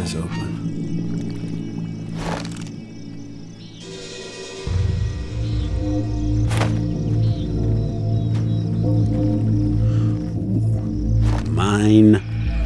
is open. Ooh, mine.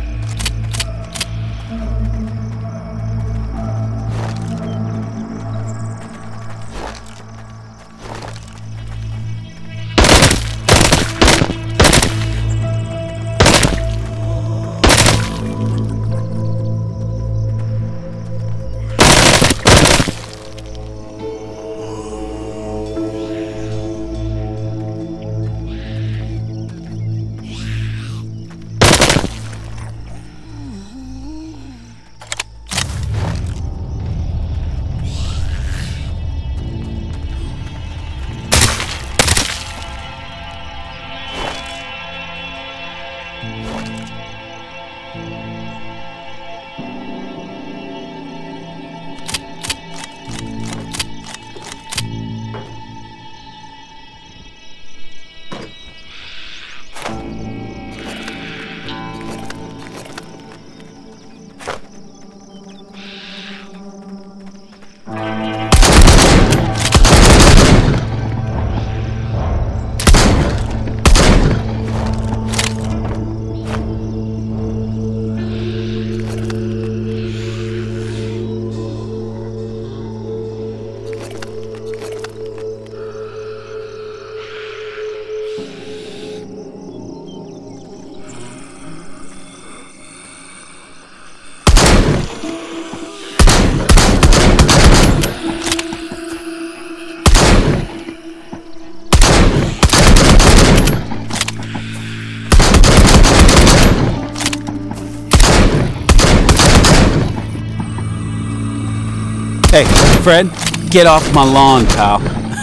Hey, Fred, get off my lawn, pal.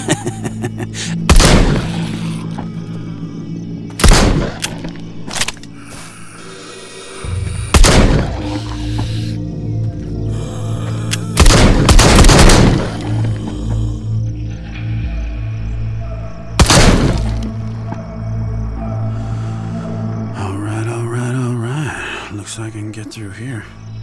All right. Looks like I can get through here.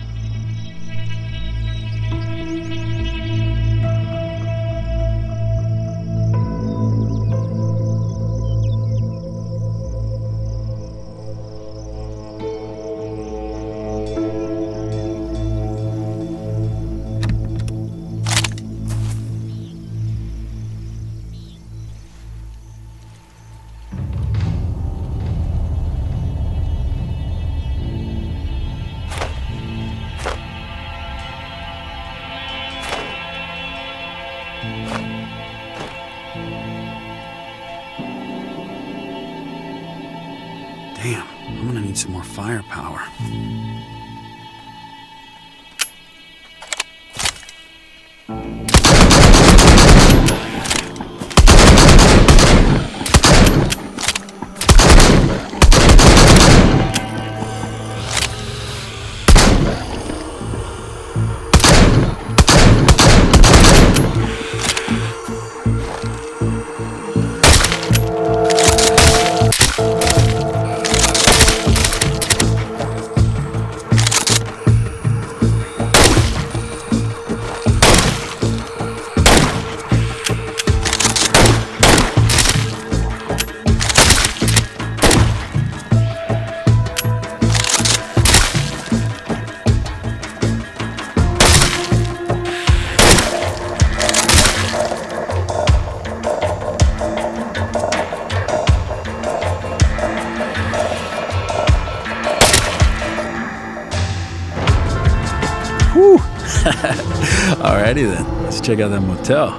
Damn, I'm gonna need some more firepower. Whew. Alrighty then, let's check out that motel.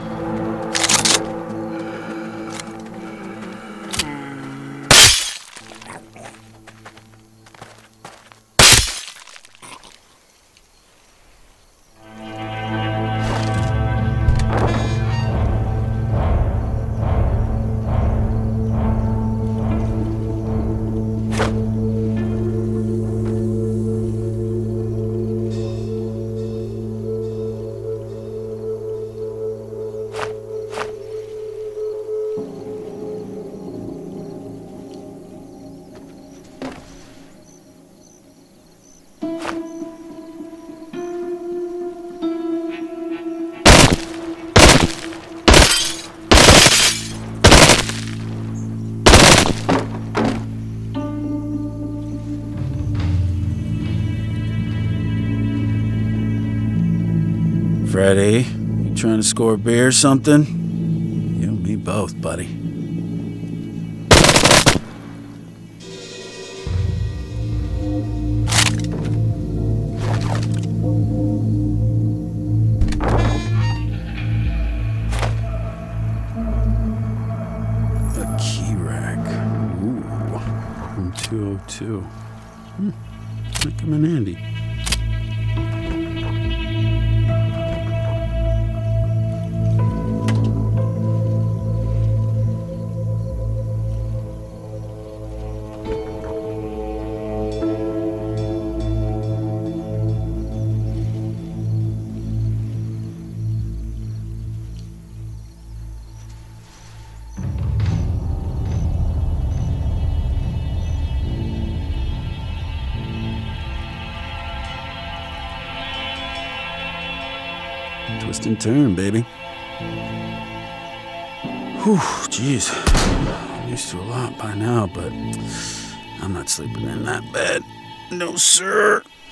Freddy? You trying to score a beer or something? You and me both, buddy. A key rack. Ooh. Room 202. Might come in handy. Twist and turn, baby. Whew, jeez. I'm used to a lot by now, but I'm not sleeping in that bed. No, sir.